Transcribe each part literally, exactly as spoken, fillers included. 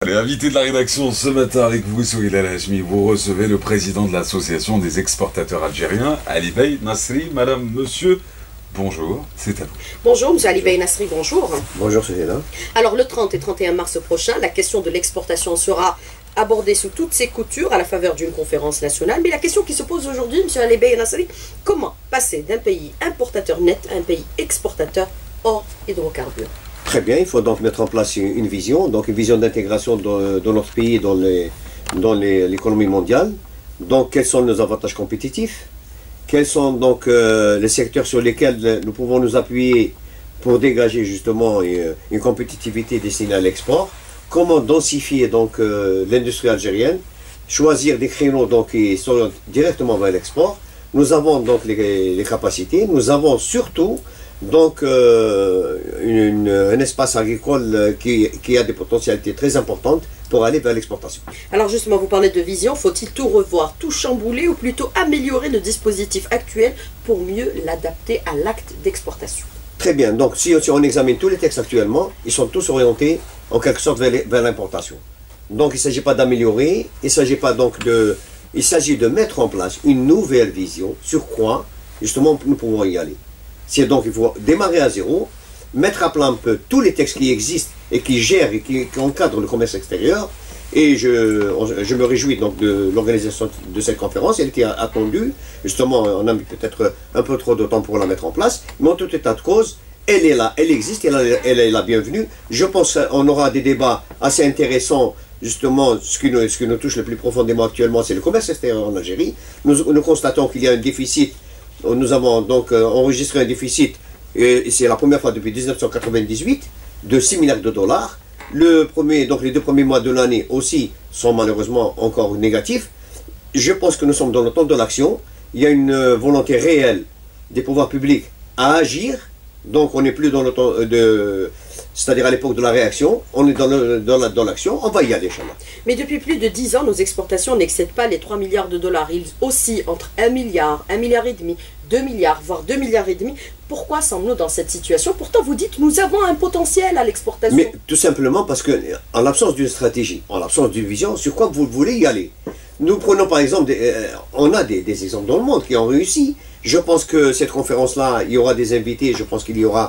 Les invités de la rédaction ce matin avec vous, Souheila El Hachmi, vous recevez le président de l'association des exportateurs algériens, Ali Bey Nasri. Madame, monsieur, bonjour, c'est à vous. Bonjour, monsieur Ali Bey Nasri, bonjour. Bonjour, Souheila. Alors, le trente et trente et un mars prochain, la question de l'exportation sera abordée sous toutes ses coutures à la faveur d'une conférence nationale. Mais la question qui se pose aujourd'hui, monsieur Ali Bey Nasri, comment passer d'un pays importateur net à un pays exportateur hors hydrocarbures? Très bien, il faut donc mettre en place une vision, donc une vision d'intégration de, de notre pays dans les, dans l'économie mondiale. Donc, quels sont nos avantages compétitifs? Quels sont donc euh, les secteurs sur lesquels nous pouvons nous appuyer pour dégager justement une, une compétitivité destinée à l'export? Comment densifier donc euh, l'industrie algérienne? Choisir des créneaux donc qui sont directement vers l'export. Nous avons donc les, les capacités. Nous avons surtout donc euh, une, un espace agricole qui, qui a des potentialités très importantes pour aller vers l'exportation. Alors justement, vous parlez de vision, faut-il tout revoir, tout chambouler ou plutôt améliorer le dispositif actuel pour mieux l'adapter à l'acte d'exportation? Très bien, donc si, si on examine tous les textes actuellement, ils sont tous orientés en quelque sorte vers, vers l'importation. Donc il ne s'agit pas d'améliorer, il ne s'agit pas donc de... Il s'agit de mettre en place une nouvelle vision sur quoi justement nous pouvons y aller. C'est donc il faut démarrer à zéro, mettre à plat un peu tous les textes qui existent et qui gèrent et qui, qui encadrent le commerce extérieur. Et je, je me réjouis donc de l'organisation de cette conférence. Elle était attendue, justement on a mis peut-être un peu trop de temps pour la mettre en place, mais en tout état de cause, elle est là, elle existe, elle, elle est la bienvenue. Je pense qu'on aura des débats assez intéressants. Justement, ce qui, nous, ce qui nous touche le plus profondément actuellement, c'est le commerce extérieur en Algérie. Nous, nous constatons qu'il y a un déficit. Nous avons donc euh, enregistré un déficit, et c'est la première fois depuis mille neuf cent quatre-vingt-dix-huit, de six milliards de dollars. Le premier, donc les deux premiers mois de l'année aussi sont malheureusement encore négatifs. Je pense que nous sommes dans le temps de l'action. Il y a une euh, volonté réelle des pouvoirs publics à agir. Donc on n'est plus dans le temps de... C'est-à-dire à, à l'époque de la réaction, on est dans l'action, dans dans on va y aller, Inch'Allah. Mais depuis plus de dix ans, nos exportations n'excèdent pas les trois milliards de dollars. Ils oscillent entre un milliard, un milliard et demi, deux milliards, voire deux milliards et demi. Pourquoi sommes-nous dans cette situation? Pourtant, vous dites, nous avons un potentiel à l'exportation. Mais tout simplement parce que, en l'absence d'une stratégie, en l'absence d'une vision, sur quoi vous voulez y aller? Nous prenons par exemple, des, euh, on a des, des exemples dans le monde qui ont réussi. Je pense que cette conférence-là, il y aura des invités, je pense qu'il y aura...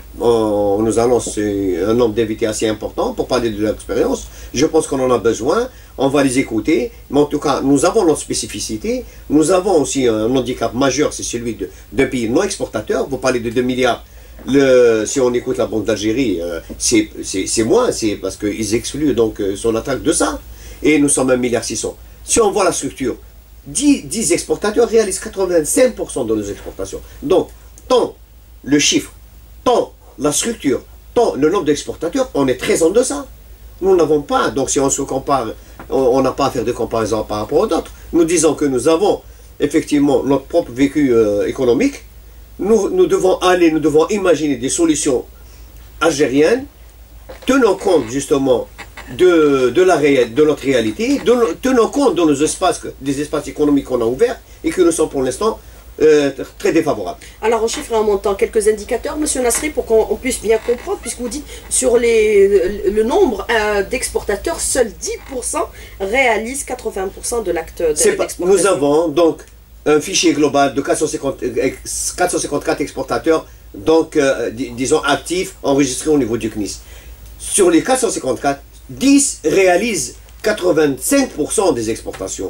On nous annonce un nombre d'invités assez important pour parler de l'expérience. Je pense qu'on en a besoin, on va les écouter. Mais en tout cas, nous avons notre spécificité. Nous avons aussi un handicap majeur, c'est celui d'un pays non exportateur. Vous parlez de deux milliards. Le, si on écoute la Banque d'Algérie, euh, c'est moins, c'est parce qu'ils excluent donc son attaque de ça. Et nous sommes un milliard six cents. Si on voit la structure, dix, dix exportateurs réalisent quatre-vingt-cinq pour cent de nos exportations. Donc, tant le chiffre, tant la structure, tant le nombre d'exportateurs, on est très en deçà. Nous n'avons pas, donc si on se compare, on n'a pas à faire de comparaison par rapport aux autres. Nous disons que nous avons effectivement notre propre vécu euh, économique. Nous, nous devons aller, nous devons imaginer des solutions algériennes, tenant compte justement de, de, la réelle, de notre réalité, de, tenant compte de nos espaces, des espaces économiques qu'on a ouverts et que nous sommes pour l'instant Euh, très défavorable. Alors en chiffre et en montant, quelques indicateurs, monsieur Nasri, pour qu'on puisse bien comprendre, puisque vous dites sur les, le nombre euh, d'exportateurs, seuls dix pour cent réalisent quatre-vingts pour cent de l'acte d'exportation. Nous avons donc un fichier global de quatre cent cinquante, quatre cent cinquante-quatre exportateurs, donc euh, disons actifs, enregistrés au niveau du C N I S. Sur les quatre cent cinquante-quatre, dix réalisent quatre-vingt-cinq pour cent des exportations.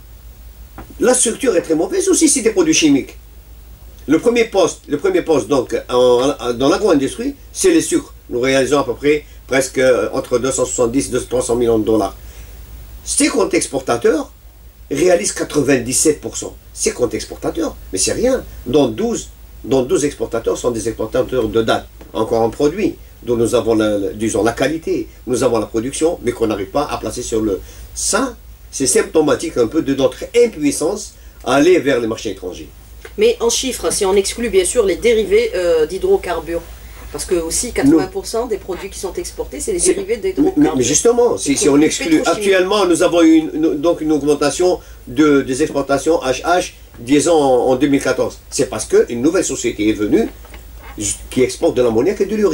La structure est très mauvaise aussi, c'est des produits chimiques. Le premier poste, le premier poste donc, en, en, dans l'agro-industrie, c'est les sucres. Nous réalisons à peu près presque entre deux cent soixante-dix et trois cents millions de dollars. Ces comptes exportateurs réalisent quatre-vingt-dix-sept pour cent. Ces comptes exportateurs, mais c'est rien. Dans douze, dans douze exportateurs sont des exportateurs de date, encore un produit dont nous avons la, la, disons, la qualité, nous avons la production, mais qu'on n'arrive pas à placer sur le... Ça, c'est symptomatique un peu de notre impuissance à aller vers les marchés étrangers. Mais en chiffres, si on exclut bien sûr les dérivés euh, d'hydrocarbures, parce que aussi quatre-vingts pour cent des produits qui sont exportés, c'est les dérivés d'hydrocarbures. Mais justement, si, si on exclut, actuellement nous avons eu une, une, donc une augmentation de, des exportations H H, disons en, en deux mille quatorze. C'est parce qu'une nouvelle société est venue qui exporte de l'ammoniac et de l'urée.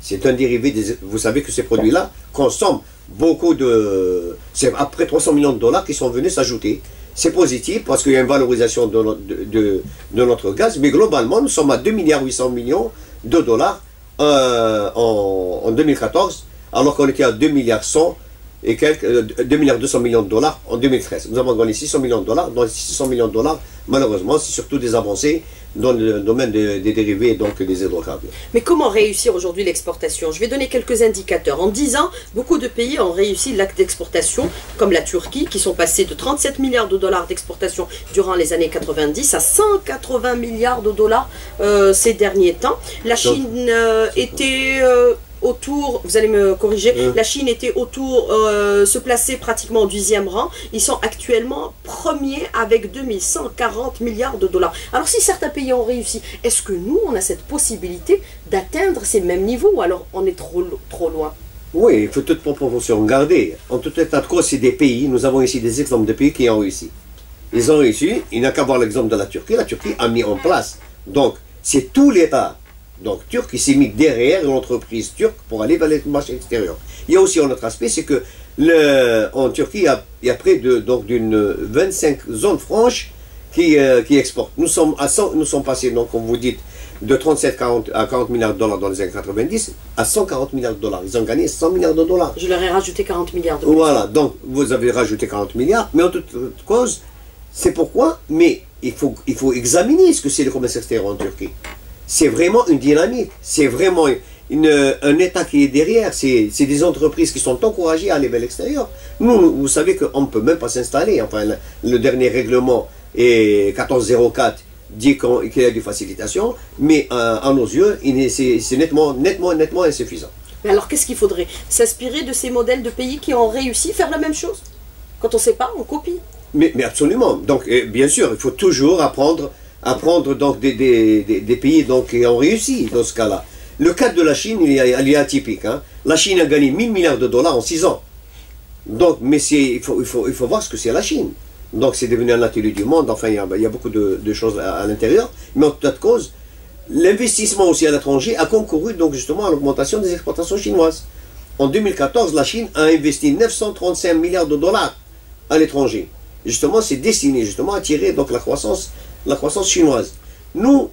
C'est un dérivé des... Vous savez que ces produits-là consomment beaucoup de... C'est après trois cents millions de dollars qui sont venus s'ajouter. C'est positif parce qu'il y a une valorisation de notre, de, de, de notre gaz, mais globalement, nous sommes à deux milliards huit cents millions de dollars euh, en, en deux mille quatorze, alors qu'on était à deux milliards cent et quelques, euh, deux milliards deux cents millions de dollars en deux mille treize. Nous avons gagné six cents millions de dollars. Dans les six cents millions de dollars, malheureusement, c'est surtout des avancées dans le domaine des, des dérivés et donc des hydrocarbures. Mais comment réussir aujourd'hui l'exportation? Je vais donner quelques indicateurs. En dix ans, beaucoup de pays ont réussi l'acte d'exportation, comme la Turquie, qui sont passés de trente-sept milliards de dollars d'exportation durant les années quatre-vingt-dix à cent quatre-vingts milliards de dollars euh, ces derniers temps. La Chine euh, était... Euh, autour, vous allez me corriger, mmh. la Chine était autour, euh, se plaçait pratiquement au dixième rang. Ils sont actuellement premiers avec deux mille cent quarante milliards de dollars. Alors si certains pays ont réussi, est-ce que nous, on a cette possibilité d'atteindre ces mêmes niveaux ou alors on est trop, trop loin? Oui, il faut toute proportion garder. En tout état de cause, c'est des pays, nous avons ici des exemples de pays qui ont réussi. Ils ont réussi, il n'y a qu'à voir l'exemple de la Turquie. La Turquie a mis en place, donc c'est tout l'État donc turc qui s'est mis derrière l'entreprise turque pour aller vers les marchés extérieurs. Il y a aussi un autre aspect, c'est que le, en Turquie, il y a, il y a près de donc d'une vingt-cinq zones franches qui, euh, qui exportent. Nous sommes, à cent, nous sommes passés, donc, comme vous dites, de trente-sept à quarante milliards de dollars dans les années quatre-vingt-dix à cent quarante milliards de dollars. Ils ont gagné cent milliards de dollars. Je leur ai rajouté quarante milliards de dollars. Voilà, donc vous avez rajouté quarante milliards, mais en toute cause, c'est pourquoi, mais il faut, il faut examiner ce que c'est le commerce extérieur en Turquie. C'est vraiment une dynamique, c'est vraiment une, un État qui est derrière, c'est des entreprises qui sont encouragées à aller vers l'extérieur. Nous, vous savez qu'on ne peut même pas s'installer, enfin le, le dernier règlement est quatorze zéro quatre dit qu'il y a des facilitations, mais euh, à nos yeux, c'est nettement, nettement, nettement insuffisant. Mais alors qu'est-ce qu'il faudrait? S'inspirer de ces modèles de pays qui ont réussi à faire la même chose? Quand on ne sait pas, on copie. Mais, mais absolument, donc et bien sûr, il faut toujours apprendre apprendre donc des, des, des, des pays donc, qui ont réussi dans ce cas-là. Le cas de la Chine, il est, il est atypique. Hein. La Chine a gagné mille milliards de dollars en six ans. Donc, mais il faut, il, faut, il faut voir ce que c'est la Chine. Donc c'est devenu un atelier du monde, enfin il y a, il y a beaucoup de, de choses à, à l'intérieur. Mais en tout cas de cause, l'investissement aussi à l'étranger a concouru donc justement à l'augmentation des exportations chinoises. En deux mille quatorze, la Chine a investi neuf cent trente-cinq milliards de dollars à l'étranger. Justement, c'est destiné justement à tirer donc la croissance la croissance chinoise. Nous,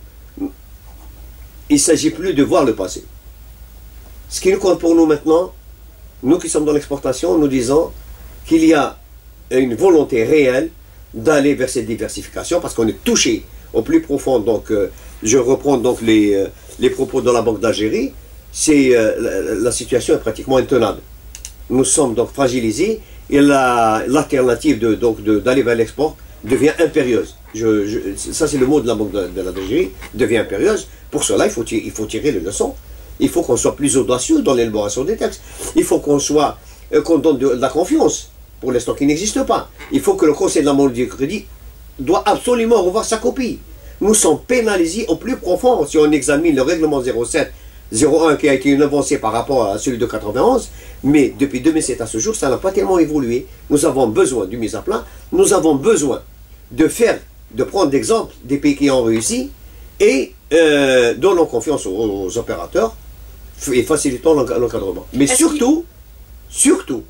il ne s'agit plus de voir le passé. Ce qui nous compte pour nous maintenant, nous qui sommes dans l'exportation, nous disons qu'il y a une volonté réelle d'aller vers cette diversification parce qu'on est touché au plus profond. Donc, euh, je reprends donc les, euh, les propos de la Banque d'Algérie, c'est euh, la, la situation est pratiquement intenable. Nous sommes donc fragilisés et l'alternative la, de, donc d'aller vers l'export devient impérieuse. Je, je, ça c'est le mot de la Banque de, de l'Algérie, devient impérieuse. Pour cela, il faut, il faut tirer les leçons. Il faut qu'on soit plus audacieux dans l'élaboration des textes. Il faut qu'on soit, euh, qu'on donne de, de la confiance, pour l'instant qui n'existe pas. Il faut que le Conseil de la monnaie du crédit doit absolument revoir sa copie. Nous sommes pénalisés au plus profond si on examine le règlement zéro sept zéro un qui a été une avancée par rapport à celui de quatre-vingt-onze, mais depuis deux mille sept à ce jour, ça n'a pas tellement évolué. Nous avons besoin d'une mise à plat, nous avons besoin de faire, de prendre d'exemple des pays qui ont réussi et euh, donnons confiance aux, aux opérateurs et facilitons l'encadrement. Mais surtout, surtout,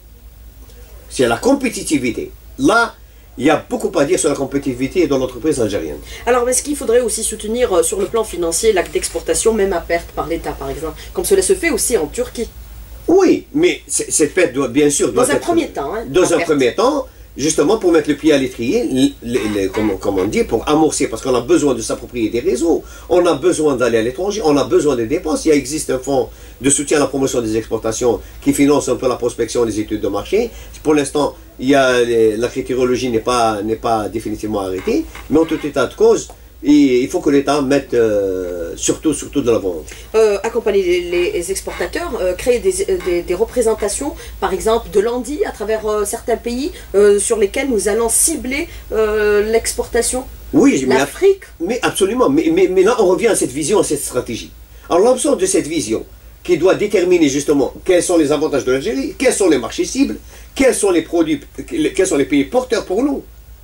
c'est la compétitivité. Là, il y a beaucoup à dire sur la compétitivité dans l'entreprise algérienne. Alors, est-ce qu'il faudrait aussi soutenir euh, sur le plan financier l'acte d'exportation, même à perte par l'État, par exemple, comme cela se fait aussi en Turquie? Oui, mais cette perte doit bien sûr... Doit dans un être, premier temps. Hein, dans un perte. premier temps, justement pour mettre le pied à l'étrier, comme, comme on dit, pour amorcer, parce qu'on a besoin de s'approprier des réseaux, on a besoin d'aller à l'étranger, on a besoin des dépenses. Il existe un fonds de soutien à la promotion des exportations qui finance un peu la prospection des études de marché. Pour l'instant, il y a les, la critériologie n'est pas, n'est pas définitivement arrêtée, mais en tout état de cause, et il faut que l'État mette euh, surtout, surtout de l'avant. Euh, accompagner les, les exportateurs, euh, créer des, des, des représentations, par exemple de l'A N D I à travers euh, certains pays euh, sur lesquels nous allons cibler euh, l'exportation. Oui, l'Afrique. Mais, mais absolument, mais, mais, mais là on revient à cette vision, à cette stratégie. Alors l'absence de cette vision, qui doit déterminer justement quels sont les avantages de l'Algérie, quels sont les marchés cibles, quels sont les produits, quels sont les pays porteurs pour nous.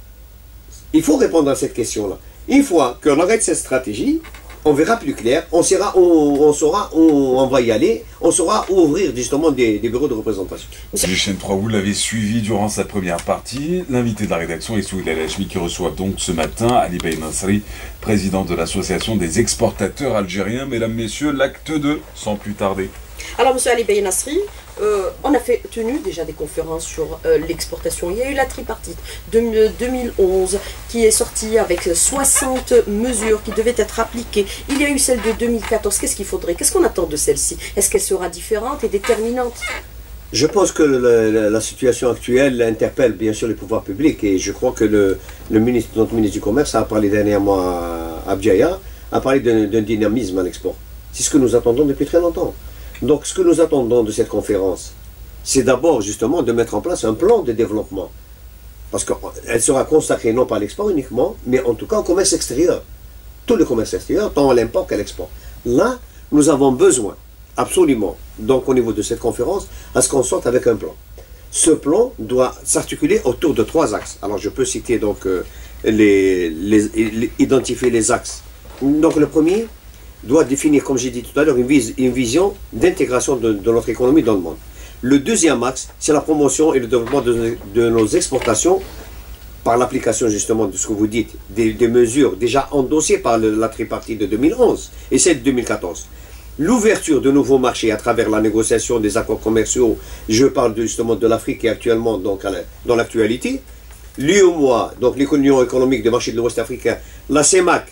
Il faut répondre à cette question-là. Une fois qu'on arrête cette stratégie, on verra plus clair, on saura, on, on saura où on va y aller, on saura ouvrir justement des, des bureaux de représentation. Les chaînes trois, vous l'avez suivi durant sa première partie. L'invité de la rédaction est Souheila El Hachmi qui reçoit donc ce matin Ali Bey Nasri, président de l'association des exportateurs algériens. Mesdames, Messieurs, l'acte deux, sans plus tarder. Alors, monsieur Ali Bey Nasri, euh, on a fait, tenu déjà des conférences sur euh, l'exportation. Il y a eu la tripartite de deux mille onze qui est sortie avec soixante mesures qui devaient être appliquées. Il y a eu celle de deux mille quatorze. Qu'est-ce qu'il faudrait? Qu'est-ce qu'on attend de celle-ci? Est-ce qu'elle sera différente et déterminante? Je pense que le, la, la situation actuelle interpelle bien sûr les pouvoirs publics et je crois que le, le ministre, notre ministre du Commerce a parlé dernièrement à Abdiaya, a parlé d'un dynamisme à l'export. C'est ce que nous attendons depuis très longtemps. Donc ce que nous attendons de cette conférence, c'est d'abord justement de mettre en place un plan de développement. Parce qu'elle sera consacrée non pas à l'export uniquement, mais en tout cas au commerce extérieur. Tout le commerce extérieur, tant à l'import qu'à l'export. Là, nous avons besoin, absolument, donc au niveau de cette conférence, à ce qu'on sorte avec un plan. Ce plan doit s'articuler autour de trois axes. Alors je peux citer donc euh, les, les, les, identifier les axes. Donc le premier doit définir, comme j'ai dit tout à l'heure, une, vis, une vision d'intégration de, de notre économie dans le monde. Le deuxième axe, c'est la promotion et le développement de, de nos exportations par l'application justement de ce que vous dites, des, des mesures déjà endossées par le, la tripartite de deux mille onze et celle de deux mille quatorze. L'ouverture de nouveaux marchés à travers la négociation des accords commerciaux, je parle de, justement de l'Afrique qui est actuellement donc, la, dans l'actualité. L'U E M O A, donc l'Union économique des marchés de l'Ouest africain, la CEMAC,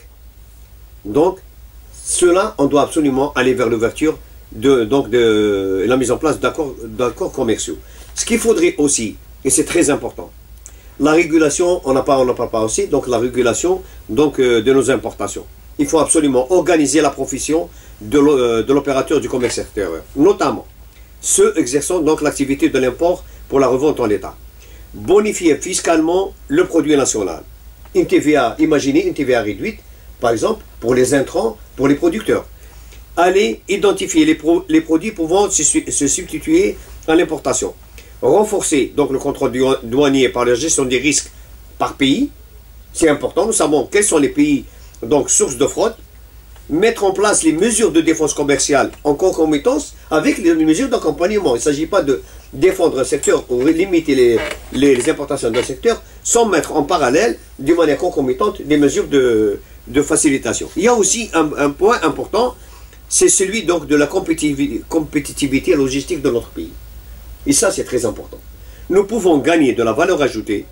donc cela, on doit absolument aller vers l'ouverture de, donc de la mise en place d'accords commerciaux. Ce qu'il faudrait aussi, et c'est très important, la régulation, on n'en parle pas aussi, donc la régulation donc, euh, de nos importations. Il faut absolument organiser la profession de l'opérateur du commerce extérieur, notamment ceux exerçant donc l'activité de l'import pour la revente en l'état. Bonifier fiscalement le produit national. Une T V A, imaginez une T V A réduite, par exemple, pour les intrants, pour les producteurs. Aller identifier les, pro, les produits pouvant se, se substituer à l'importation. Renforcer donc le contrôle douanier par la gestion des risques par pays. C'est important, nous savons quels sont les pays donc sources de fraude. Mettre en place les mesures de défense commerciale en concomitance avec les mesures d'accompagnement. Il ne s'agit pas de défendre un secteur ou limiter les, les, les importations d'un secteur sans mettre en parallèle, de manière concomitante, des mesures de, de facilitation. Il y a aussi un, un point important, c'est celui donc de la compétitivité, compétitivité logistique de notre pays. Et ça, c'est très important. Nous pouvons gagner de la valeur ajoutée.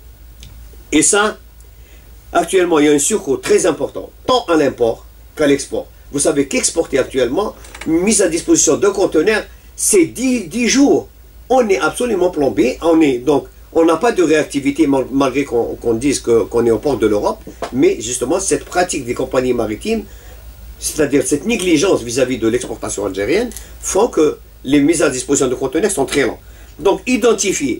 Et ça, actuellement, il y a un surcoût très important, tant à l'import qu'à l'export. Vous savez qu'exporter actuellement, mise à disposition d'un conteneur, c'est dix jours. On est absolument plombé. On est donc, on n'a pas de réactivité malgré qu'on qu'on dise qu'on qu'on est au port de l'Europe. Mais justement, cette pratique des compagnies maritimes, c'est-à-dire cette négligence vis-à-vis de l'exportation algérienne, font que les mises à disposition de conteneurs sont très lents. Donc, identifier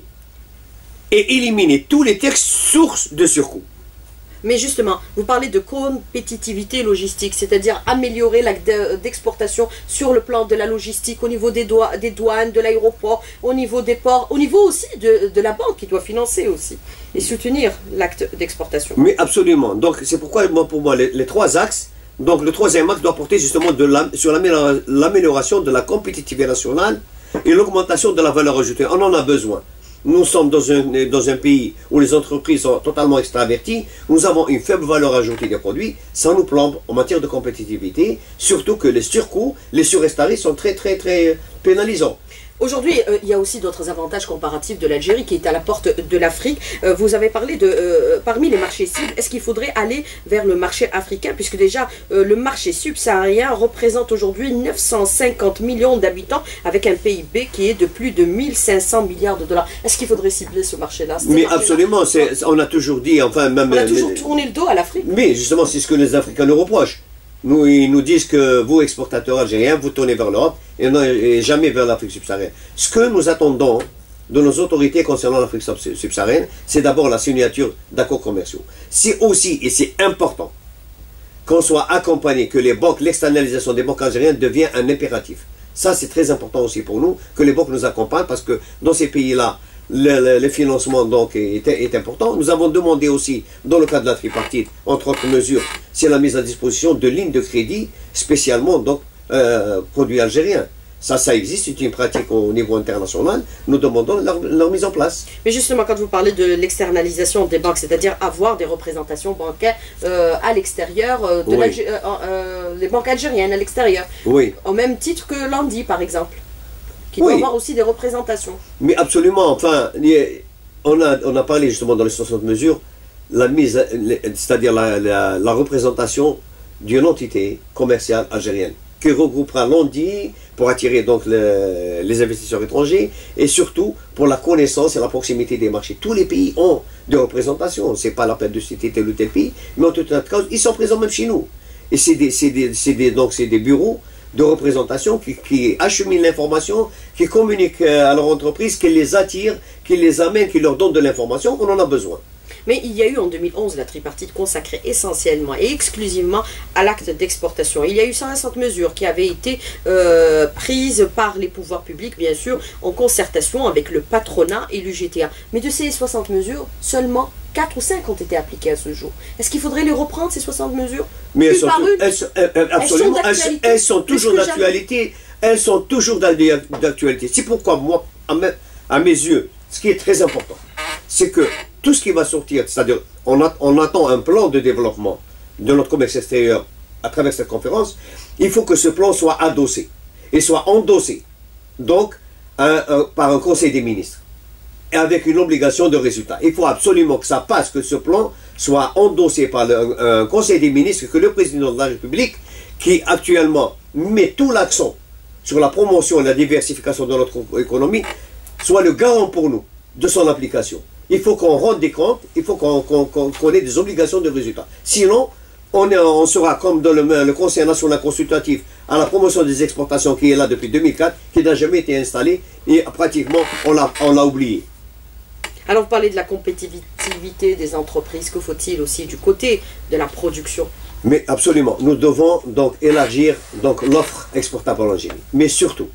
et éliminer tous les textes sources de surcoût. Mais justement, vous parlez de compétitivité logistique, c'est-à-dire améliorer l'acte d'exportation sur le plan de la logistique, au niveau des, doigts, des douanes, de l'aéroport, au niveau des ports, au niveau aussi de, de la banque qui doit financer aussi et soutenir l'acte d'exportation. Mais absolument. Donc c'est pourquoi moi, pour moi les, les trois axes, donc le troisième axe doit porter justement de la, sur l'amélioration de la compétitivité nationale et l'augmentation de la valeur ajoutée. On en a besoin. Nous sommes dans un, dans un pays où les entreprises sont totalement extraverties. Nous avons une faible valeur ajoutée des produits. Ça nous plombe en matière de compétitivité. Surtout que les surcoûts, les surestaries sont très, très, très pénalisants. Aujourd'hui, euh, il y a aussi d'autres avantages comparatifs de l'Algérie qui est à la porte de l'Afrique. Euh, vous avez parlé de, euh, parmi les marchés cibles, est-ce qu'il faudrait aller vers le marché africain? Puisque déjà, euh, le marché subsaharien représente aujourd'hui neuf cent cinquante millions d'habitants avec un P I B qui est de plus de mille cinq cents milliards de dollars. Est-ce qu'il faudrait cibler ce marché-là? Mais absolument, on a toujours dit, enfin même... On a toujours tourné le dos à l'Afrique. Mais justement, c'est ce que les Africains nous reprochent. Nous, ils nous disent que vous, exportateurs algériens, vous tournez vers l'Europe et, et jamais vers l'Afrique subsaharienne. Ce que nous attendons de nos autorités concernant l'Afrique subsaharienne, c'est d'abord la signature d'accords commerciaux. C'est aussi, et c'est important, qu'on soit accompagné, que les banques, l'externalisation des banques algériennes devient un impératif. Ça, c'est très important aussi pour nous, que les banques nous accompagnent, parce que dans ces pays-là, le, le, le financement donc est, est important. Nous avons demandé aussi, dans le cadre de la tripartite, entre autres mesures, c'est la mise à disposition de lignes de crédit spécialement donc euh, produits algériens. Ça, ça existe, c'est une pratique au niveau international. Nous demandons leur, leur mise en place. Mais justement, quand vous parlez de l'externalisation des banques, c'est-à-dire avoir des représentations bancaires euh, à l'extérieur, euh, de oui. euh, euh, les banques algériennes à l'extérieur, oui. au même titre que l'A N D I, par exemple, qui oui. doit avoir aussi des représentations. Mais absolument, enfin, on a, on a parlé justement dans les soixante mesures, la mise, c'est-à-dire la, la, la représentation d'une entité commerciale algérienne qui regroupera l'A N D I pour attirer donc le, les investisseurs étrangers et surtout pour la connaissance et la proximité des marchés. Tous les pays ont des représentations, c'est pas la peine de citer tel ou tel pays, mais en tout cas, ils sont présents même chez nous. Et c'est des, des, des, donc c'est des bureaux de représentation qui, qui acheminent l'information, qui communiquent à leur entreprise, qui les attirent, qui les amènent, qui leur donnent de l'information, on en a besoin. Mais il y a eu en deux mille onze la tripartite consacrée essentiellement et exclusivement à l'acte d'exportation. Il y a eu cent soixante mesures qui avaient été euh, prises par les pouvoirs publics, bien sûr, en concertation avec le patronat et l'U G T A. Mais de ces soixante mesures, seulement quatre ou cinq ont été appliquées à ce jour. Est-ce qu'il faudrait les reprendre, ces soixante mesures? Mais elles sont, elles, elles, absolument, elles, sont, elles sont toujours d'actualité. Elles sont toujours d'actualité. C'est pourquoi moi, à mes, à mes yeux, ce qui est très important, c'est que tout ce qui va sortir, c'est-à-dire on, on attend un plan de développement de notre commerce extérieur à travers cette conférence, il faut que ce plan soit adossé et soit endossé donc un, un, par un conseil des ministres et avec une obligation de résultat. Il faut absolument que ça passe, que ce plan soit endossé par le, un conseil des ministres, que le président de la République, qui actuellement met tout l'accent sur la promotion et la diversification de notre économie, soit le garant pour nous de son application. Il faut qu'on rende des comptes, il faut qu'on qu'on, qu'on ait des obligations de résultats. Sinon, on, est, on sera comme dans le, le Conseil national consultatif à la promotion des exportations qui est là depuis deux mille quatre, qui n'a jamais été installé et pratiquement on l'a on l'a oublié. Alors vous parlez de la compétitivité des entreprises, que faut-il aussi du côté de la production? Mais absolument, nous devons donc élargir donc l'offre exportable en Algérie. Mais surtout,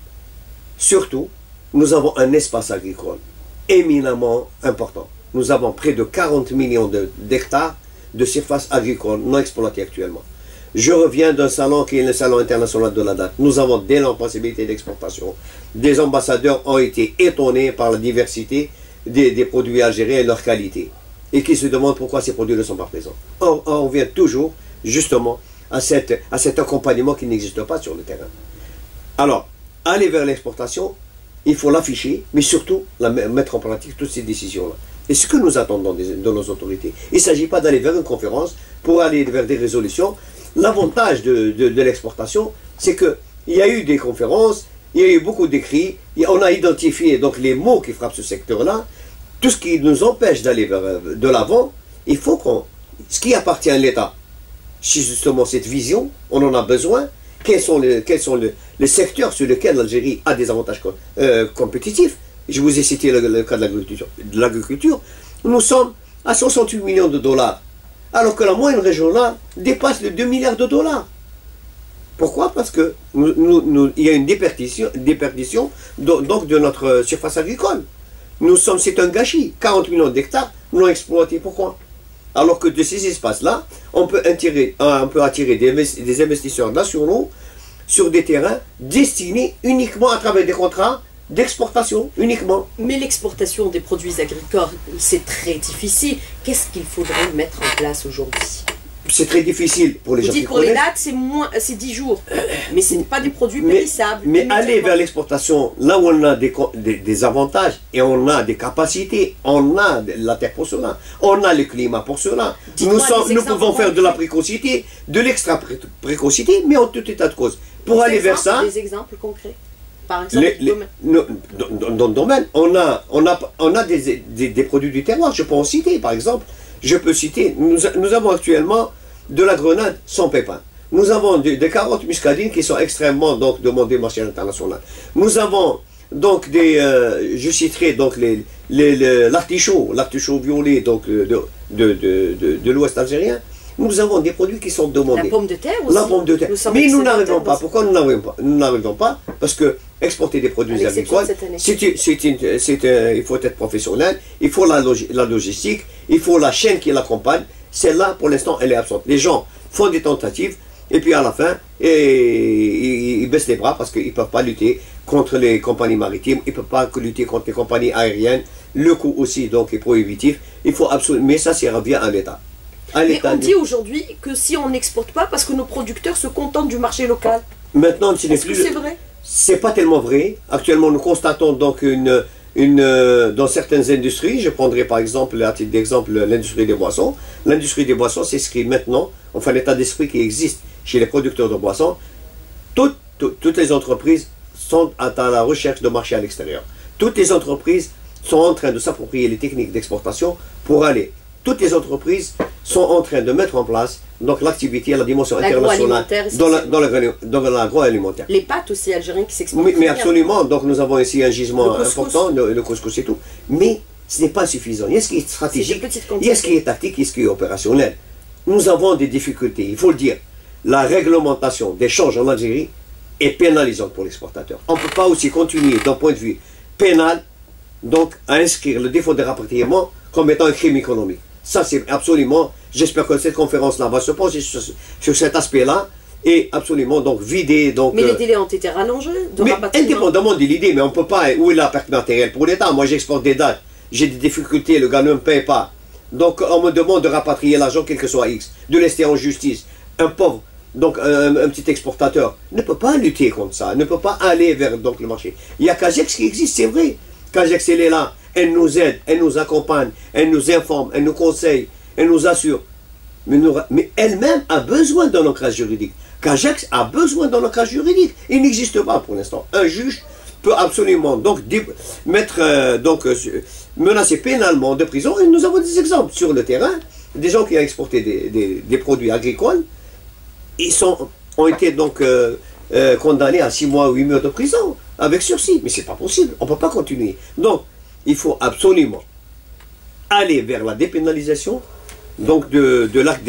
surtout, nous avons un espace agricole éminemment important. Nous avons près de quarante millions d'hectares de, de surface agricole non exploitée actuellement. Je reviens d'un salon qui est le salon international de la date. Nous avons d'énormes possibilités d'exportation. Des ambassadeurs ont été étonnés par la diversité des, des produits algériens et leur qualité. Et qui se demandent pourquoi ces produits ne sont pas présents. On, on revient toujours justement à, cette, à cet accompagnement qui n'existe pas sur le terrain. Alors, aller vers l'exportation, il faut l'afficher, mais surtout la, mettre en pratique toutes ces décisions-là. Et ce que nous attendons de, de nos autorités, il ne s'agit pas d'aller vers une conférence pour aller vers des résolutions. L'avantage de, de, de l'exportation, c'est qu'il y a eu des conférences, il y a eu beaucoup d'écrits, on a identifié donc les mots qui frappent ce secteur-là. Tout ce qui nous empêche d'aller vers de l'avant, il faut qu'on... Ce qui appartient à l'État, c'est justement cette vision, on en a besoin. Quels sont les, quels sont les, les secteurs sur lesquels l'Algérie a des avantages euh, compétitifs? Je vous ai cité le, le cas de l'agriculture. Nous sommes à soixante-huit millions de dollars, alors que la moyenne régionale dépasse les deux milliards de dollars. Pourquoi? Parce que nous, nous, nous, il y a une déperdition, déperdition donc de notre surface agricole. Nous sommes, c'est un gâchis. quarante millions d'hectares non exploités. Pourquoi? Alors que de ces espaces-là, on peut attirer, on peut attirer des, des investisseurs nationaux sur des terrains destinés uniquement à travers des contrats d'exportation, uniquement. Mais l'exportation des produits agricoles, c'est très difficile. Qu'est-ce qu'il faudrait mettre en place aujourd'hui? C'est très difficile pour les Vous gens dites qui pour les connaissent. dates, c'est moins, c'est dix jours. Mais ce n'est pas des produits Mais, périssables. mais aller vers l'exportation, là où on a des, des, des avantages et on a des capacités, on a la terre pour cela, on a le climat pour cela. Nous, sommes, nous pouvons faire de la précocité, de l'extra-précocité, mais en tout état de cause. Pour des aller exemples, vers ça... Des exemples concrets. Par exemple, les, les, nous, dans, dans le domaine, on a, on a, on a des, des, des produits du terroir. Je peux en citer, par exemple. Je peux citer, nous, nous avons actuellement de la grenade sans pépins. Nous avons des, des carottes muscadines qui sont extrêmement donc, demandées au marché international. Nous avons donc des, euh, je citerai donc les, les, les, l'artichaut, l'artichaut violet donc, de, de, de, de, de l'ouest algérien. Nous avons des produits qui sont demandés. La pomme de terre aussi. La pomme de terre. Nous Mais nous n'arrivons pas. Pourquoi nous n'arrivons pas? Nous n'arrivons pas parce que exporter des produits agricoles, c'est une, c'est une, c'est un, il faut être professionnel, il faut la, log, la logistique, il faut la chaîne qui l'accompagne. Celle-là, pour l'instant, elle est absente. Les gens font des tentatives et puis à la fin, et, ils ils baissent les bras parce qu'ils ne peuvent pas lutter contre les compagnies maritimes, ils ne peuvent pas lutter contre les compagnies aériennes. Le coût aussi donc est prohibitif. Il faut absolument, mais ça, ça revient à l'État. Mais on dit aujourd'hui que si on n'exporte pas, parce que nos producteurs se contentent du marché local. Maintenant, ce n'est Est-ce que plus. c'est vrai? C'est pas tellement vrai. Actuellement, nous constatons donc une, une, euh, dans certaines industries, je prendrai par exemple, à titre d'exemple, l'industrie des boissons. L'industrie des boissons s'inscrit maintenant, enfin l'état d'esprit qui existe chez les producteurs de boissons. Toutes, toutes, toutes les entreprises sont à la recherche de marché à l'extérieur. Toutes les entreprises sont en train de s'approprier les techniques d'exportation pour aller. Toutes les entreprises sont en train de mettre en place donc l'activité à la dimension internationale dans l'agroalimentaire. Les pâtes aussi algériennes qui s'exportent. Oui, mais absolument. Donc nous avons ici un gisement le important, le, le couscous et tout. Mais ce n'est pas suffisant. Il y a ce qui est stratégique, il y a ce qui est tactique, il y a ce qui est opérationnel. Nous avons des difficultés, il faut le dire. La réglementation des changes en Algérie est pénalisante pour l'exportateur. On ne peut pas aussi continuer d'un point de vue pénal donc à inscrire le défaut de rapatriement comme étant un crime économique. Ça, c'est absolument, j'espère que cette conférence-là va se pencher sur, sur cet aspect-là et absolument donc vider. Donc, mais les délais ont été rallongés de mais rapatriement. Indépendamment de l'idée, mais on ne peut pas, où est la perte matérielle pour l'État? Moi, j'exporte des dates, j'ai des difficultés, le gars ne me paye pas. Donc, on me demande de rapatrier l'argent, quel que soit X, de laisser en justice. Un pauvre, donc un, un petit exportateur, ne peut pas lutter contre ça, ne peut pas aller vers donc, le marché. Il y a Cagex qui existe, c'est vrai. Cagex, elle est là. Elle nous aide, elle nous accompagne, elle nous informe, elle nous conseille, elle nous assure. Mais, nous, mais elle-même a besoin d'un ancrage juridique. Cagex a besoin d'un ancrage juridique. Il n'existe pas pour l'instant. Un juge peut absolument donc mettre, euh, donc, euh, menacer pénalement de prison. Et nous avons des exemples sur le terrain. Des gens qui ont exporté des, des, des produits agricoles, ils sont, ont été donc euh, euh, condamnés à six mois ou huit mois de prison avec sursis. Mais c'est pas possible. On ne peut pas continuer. Donc, il faut absolument aller vers la dépénalisation donc de, de l'acte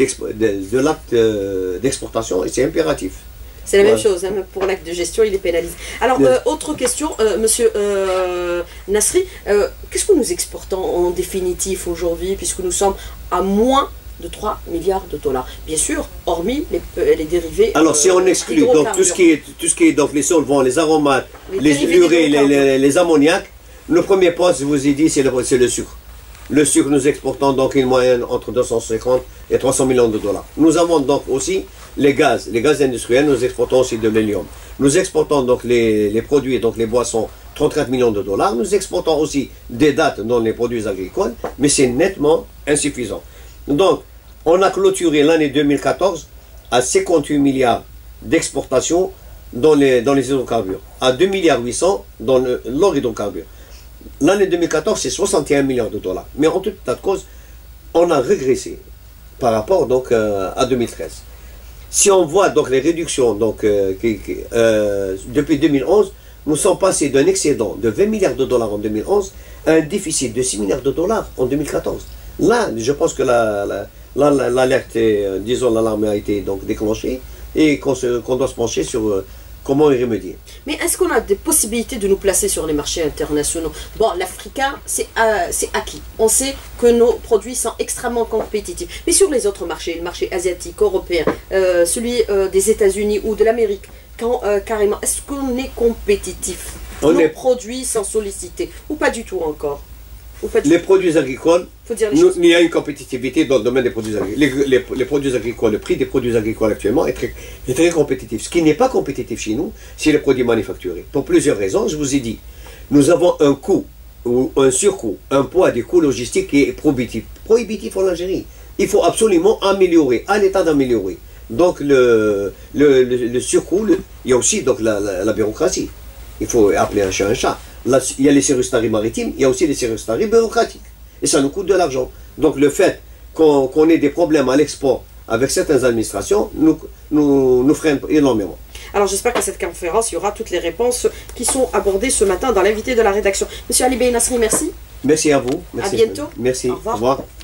d'exportation, et c'est impératif. C'est la ouais. même chose, hein, pour l'acte de gestion, il est pénalisé. Alors, euh, autre question, euh, monsieur euh, Nasri, euh, qu'est-ce que nous exportons en définitif aujourd'hui, puisque nous sommes à moins de trois milliards de dollars? Bien sûr, hormis les, les dérivés. Alors, euh, si on exclut donc, tout ce qui est, tout ce qui est donc, les solvants, les aromates, les l'urée, les, les, les ammoniaques, le premier poste, je vous ai dit, c'est le, le sucre. Le sucre, nous exportons donc une moyenne entre deux cent cinquante et trois cents millions de dollars. Nous avons donc aussi les gaz, les gaz industriels, nous exportons aussi de l'hélium. Nous exportons donc les, les produits, donc les boissons, trente-quatre millions de dollars. Nous exportons aussi des dattes dans les produits agricoles, mais c'est nettement insuffisant. Donc, on a clôturé l'année deux mille quatorze à cinquante-huit milliards d'exportations dans les, dans les hydrocarbures, à deux milliards huit cents dans l'or hydrocarbure. L'année deux mille quatorze, c'est soixante et un milliards de dollars. Mais en tout état de cause, on a régressé par rapport donc, euh, à deux mille treize. Si on voit donc les réductions donc, euh, qui, qui, euh, depuis deux mille onze, nous sommes passés d'un excédent de vingt milliards de dollars en deux mille onze à un déficit de six milliards de dollars en deux mille quatorze. Là, je pense que l'alerte, la, la, la, la, euh, disons l'alarme a été donc déclenchée et qu'on qu'on doit se pencher sur euh, comment y remédier. Mais est-ce qu'on a des possibilités de nous placer sur les marchés internationaux? Bon, l'Africain, c'est euh, acquis. On sait que nos produits sont extrêmement compétitifs. Mais sur les autres marchés, le marché asiatique, européen, euh, celui euh, des États-Unis ou de l'Amérique, quand euh, carrément, est-ce qu'on est compétitif? On Nos est... produits sont sollicités ou pas du tout encore? Les produits agricoles, Faut dire les nous, il y a une compétitivité dans le domaine des produits agricoles. Les, les, les produits agricoles, le prix des produits agricoles actuellement est très, est très compétitif. Ce qui n'est pas compétitif chez nous, c'est les produits manufacturés. Pour plusieurs raisons, je vous ai dit, nous avons un coût, ou un surcoût, un poids des coûts logistiques qui est prohibitif, prohibitif en Algérie. Il faut absolument améliorer, à l'état d'améliorer. Donc le, le, le, le surcoût, le, il y a aussi donc, la, la, la bureaucratie. Il faut appeler un chat un chat. Là, il y a les services maritimes, il y a aussi les services bureaucratiques. Et ça nous coûte de l'argent. Donc le fait qu'on qu'on ait des problèmes à l'export avec certaines administrations nous, nous, nous freine énormément. Alors j'espère qu'à cette conférence, il y aura toutes les réponses qui sont abordées ce matin dans l'invité de la rédaction. Monsieur Ali Bey Nasri, merci. Merci à vous. Merci. À bientôt. Merci. Au revoir. Au revoir.